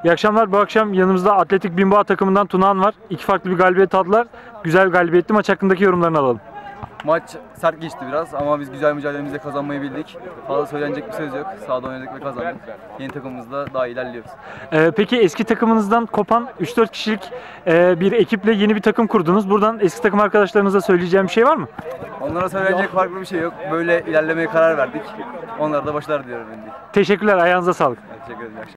İyi akşamlar. Bu akşam yanımızda Atletik Bilbao takımından Tunağan var. İki farklı bir galibiyet aldılar. Güzel galibiyetli. Maç hakkındaki yorumlarını alalım. Maç sert geçti biraz ama biz güzel mücadelemizle kazanmayı bildik. Fazla söylenecek bir söz yok. Sahada oynadık ve kazandık. Yeni takımımızda daha ilerliyoruz. Peki eski takımınızdan kopan 3-4 kişilik bir ekiple yeni bir takım kurdunuz. Buradan eski takım arkadaşlarınıza söyleyeceğim bir şey var mı? Onlara söylenecek farklı bir şey yok. Böyle ilerlemeye karar verdik. Onlara da başarılar diliyorum. Teşekkürler. Ayağınıza sağlık. Teşekkür ederim.